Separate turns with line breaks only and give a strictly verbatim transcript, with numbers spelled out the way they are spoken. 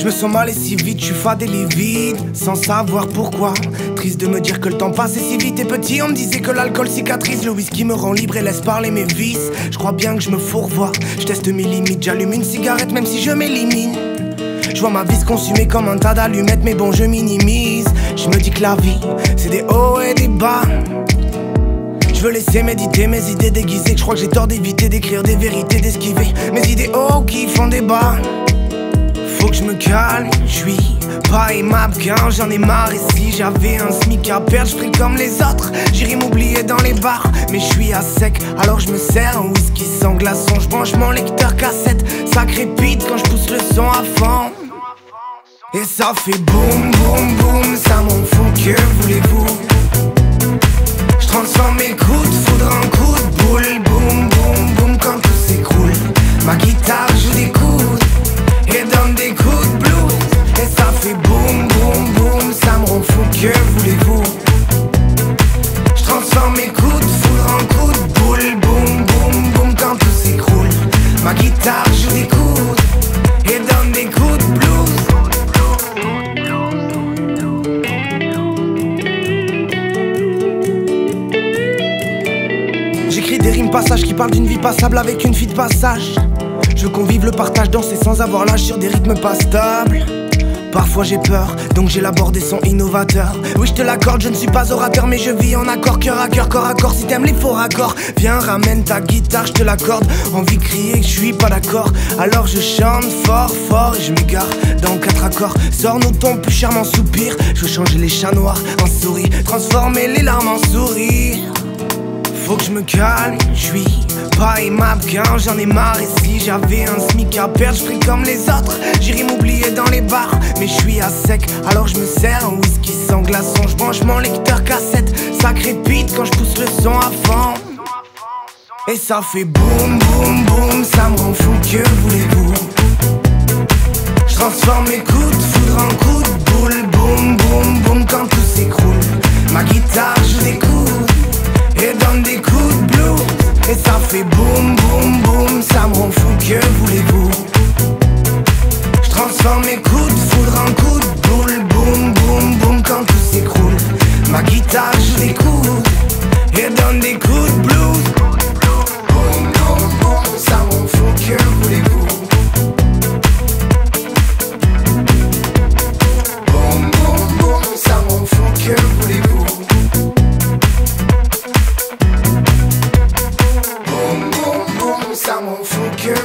Je me sens mal et si vite, je suis fade et livide, sans savoir pourquoi. Triste de me dire que le temps passe et si vite. Et petit, on me disait que l'alcool cicatrise. Le whisky me rend libre et laisse parler mes vices. Je crois bien que je me fourvoie. Je teste mes limites, j'allume une cigarette même si je m'élimine. Je vois ma vie se consumer comme un tas d'allumettes, mais bon je minimise. Je me dis que la vie, c'est des hauts et des bas. Je veux laisser méditer mes idées déguisées. Je crois que j'ai tort d'éviter d'écrire des vérités, d'esquiver mes idées hauts qui font débat. Faut que je me calme, je suis pas aimable quand j'en ai marre. Et si j'avais un smic à perdre, je ferais comme les autres. J'irais m'oublier dans les bars, mais je suis à sec, alors je me sers un whisky sans glaçon. Je branche mon lecteur cassette, ça crépite quand je pousse le son à fond. Et ça fait boum boum boum, ça m'en fout, que voulez-vous? Je transforme mes coups de foudre en coups de boule. Boum boum boum quand tout s'écroule. Ma guitare joue des coudes et donne des coups de blues. Et ça fait boum boum boum, ça me rend fou, que voulez-vous? Je transforme mes coups de foudre en coups de boule. Boum boum boum quand tout s'écroule. Ma guitare joue des coudes et donne des coups de blues. J'écris des rimes passages qui parlent d'une vie passable avec une fille de passage. Je veux qu'on vive le partage, danser sans avoir l'âge sur des rythmes pas stables. Parfois j'ai peur, donc j'élabore des sons innovateurs. Oui je te l'accorde, je ne suis pas orateur, mais je vis en accord, cœur à cœur, corps à corps. Si t'aimes les faux raccords, viens ramène ta guitare, je te l'accorde. Envie de crier que je suis pas d'accord, alors je chante fort fort et je m'égare dans quatre accords. Sors-nous ton plus charmant soupir. Je veux changer les chats noirs en souris, transformer les larmes en sourires. Faut que je me calme, je suis pas aimable quand j'en ai marre. Et si j'avais un smic à perdre, je ferais comme les autres. J'irais m'oublier dans les bars, mais je suis à sec, alors je me sers un whisky sans glaçon. Je branche mon lecteur cassette, ça crépite quand je pousse le son à fond. Et ça fait boum boum boum, ça me rend fou, que voulez-vous? Je transforme mes coups de foudre en coups de boule. Boum boum boum quand tout s'écroule. Ma guitare joue des coudes et donne des coups de blues. Et ça fait boum boum boum, ça me rend fou, que voulez-vous? Je transforme mes coups de foudre en coups de boule. Boum boum boum quand tout s'écroule. Ma guitare joue des coudes et donne des coups de blues. Boum boum boum, ça me rend fou, que voulez-vous? Boum boum boum, ça me rend fou, que voulez-vous? Ça m'en fout, que